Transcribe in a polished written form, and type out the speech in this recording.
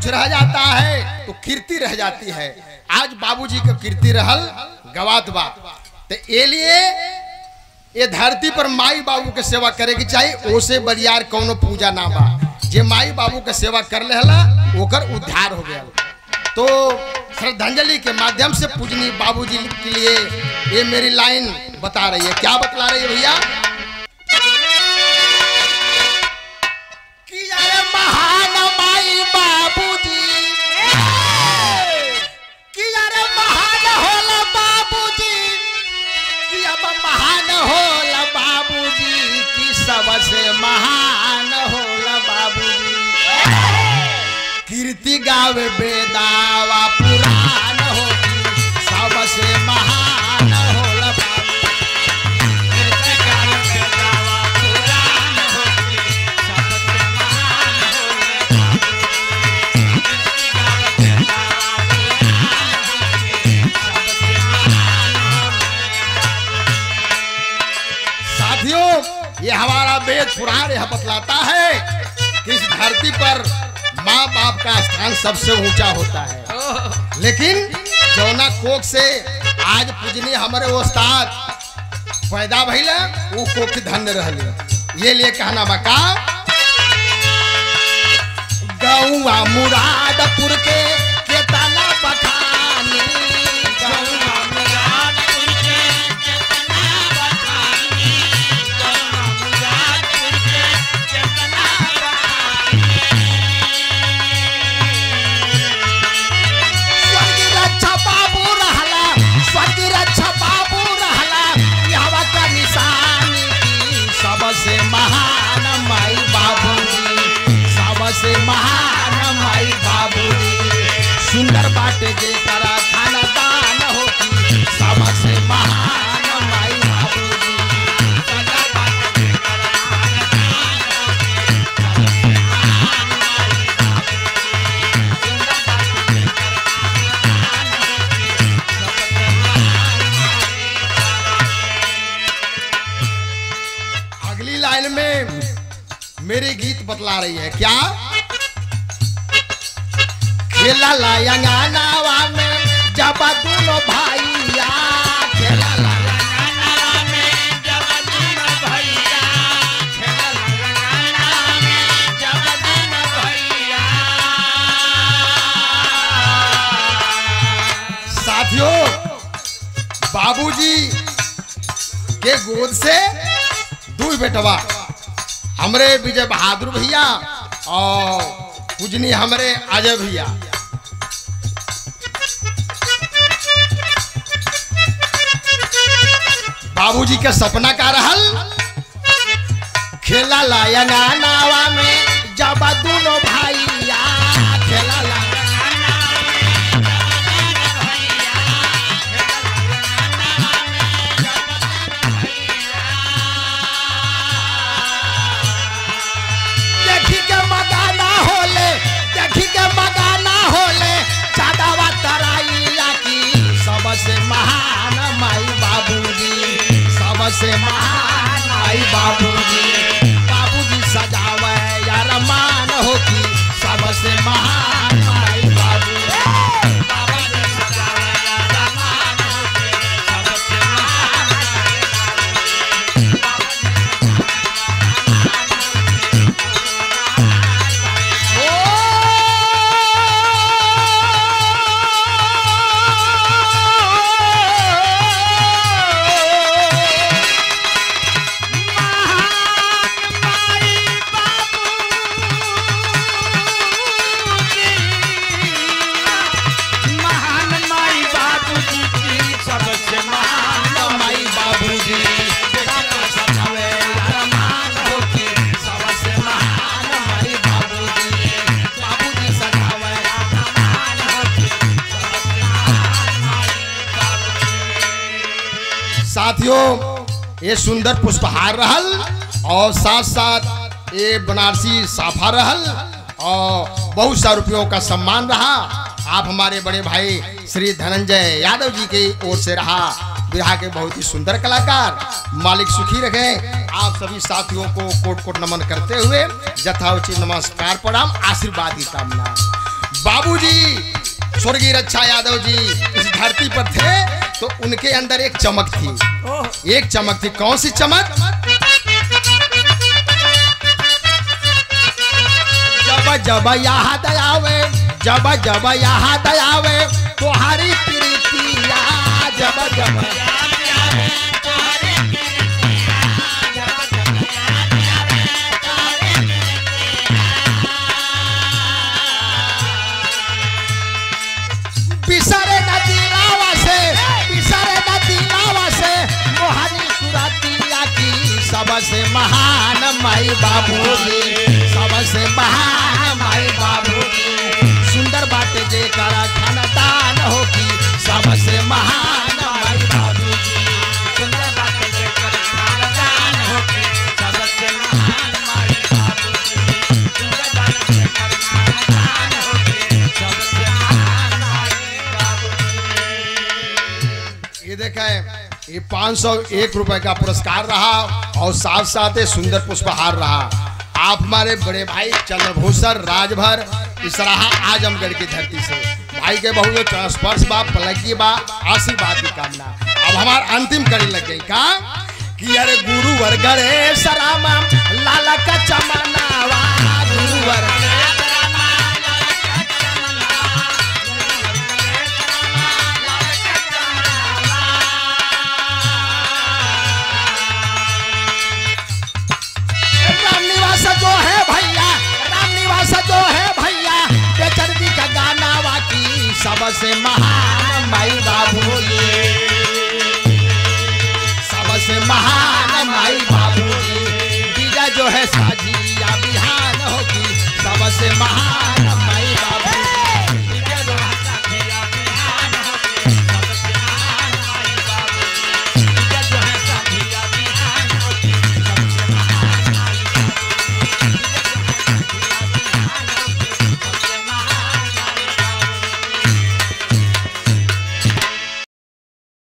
कुछ रह जाता है तो कीर्ति रह जाती है। आज बाबूजी का कीर्ति रहल गवात बा, तो ये लिए ये धरती पर माई बाबू के सेवा करे की चाहिए। ओसे बरियार कोनो पूजा ना बा। जे माई बाबू के सेवा कर लेला ओकर उद्धार हो गया। तो श्रद्धांजलि के माध्यम से पूजनीय बाबूजी के लिए ये मेरी लाइन बता रही है। क्या बतला रही है भैया? कि यार महान माई बाबूजी, कि यार महान होला बाबूजी, कि अब महान होला बाबूजी, कि सबसे महान होला बाबूजी। कीर्ति गावे बेदावा पुराण होगी, सबसे महान होला बाबूजी। कीर्ति गावे बेदावा पुराण होगी, सबसे महान होला बाबूजी। कीर्ति गावे बेदावा पुराण होगी, सबसे महान होला बाबूजी। साथियों, ये हमारा वेद पुराण यह बतलाता है कि इस धरती पर माँ बाप का स्थान सबसे ऊंचा होता है। लेकिन जौना कोख से आज पूजनीय हमारे उस्ताद पैदा भइला वो कोख धन्य रहले। ये लिए कहना बका गौवा मुरादपुर के केतना बखानी, गौवा मुरादपुर के केतना बखानी, गौवा मुरादपुर के केतना बखानी। सबसे महान माई बाबूजी, सबसे महान माई बाबूजी। सुंदर बाटे के करा खाना दान होती, सबसे महान माई बाबूजी। सुंदर बाटे के करा खाना दान होती, सबसे महान माई बाबूजी। सुंदर बाटे के करा खाना दान होती, सबसे महान माई। अगली लाइन में मेरी गीत बतला रही है। क्या? खेला लायंगानावा में जब दोनों भैया, खेला लायंगानावा में जब दोनों भैया, खेला लायंगानावा में जब दोनों भैया। साथियों, बाबूजी के गोद से दू बेटवा हमरे विजय बहादुर भैया और पूजनीय हमरे अजय भैया। बाबूजी के सपना का रहल खेला लायंगानावा में जब दोनों भैया, खेला सबसे महान माई बाबूजी, सबसे महान माई बाबूजी। बाबूजी सजावे यार मान होती, सबसे महान माई बाबूजी। बाबूजी सजावे यार मान होती, सबसे महान माई साथियों, ये सुंदर पुष्पहार रहल और साथ साथ ये बनारसी साफा रहल और बहुत सा रुपयों का सम्मान रहा। आप हमारे बड़े भाई श्री धनंजय यादव जी की ओर से रहा। बिरहा के बहुत ही सुंदर कलाकार, मालिक सुखी रखें। आप सभी साथियों को कोट कोट नमन करते हुए यथाउचित नमस्कार प्रणाम, आशीर्वाद की कामना। बाबूजी स्वर्गीय रक्षा यादव जी इस धरती पर थे तो उनके अंदर एक चमक थी, एक चमक थी। कौन सी चमक? जब जब याद आवे, जब जब याद आवे तुम्हारी प्रीतिया, जब जब बिसरे नदी लावा से, बिसरे नदी लावा से मोहनी सुरतिया की सबसे महान माई बाबूजी, सबसे महान माई बाबूजी। सुंदर बाटे जे करा खानदान हो की सबसे महान माई बाबूजी, सुंदर बाटे जे करा खानदान हो की सबसे महान माई बाबूजी, सुंदर बाटे जे करा खानदान हो की सबसे महान माई बाबूजी। ये देखा है, ये 501 रुपए का पुरस्कार रहा और साथ साथ सुंदर पुष्पहार रहा। आप हमारे बड़े भाई चंद्रभूषण राजभर इसराहा आजमगढ़ की धरती से भाई के बहु स्पर्श बा पलकी बा आशीर्वाद की कामना। अब हमार अंतिम कड़ी लग गई का कि अरे गुरुवर गणेश राम लाला का चमनावा, गुरुवर जो है भैया, राम निवास जो है भैया, बेचर्दी का गाना वाकी सबसे महान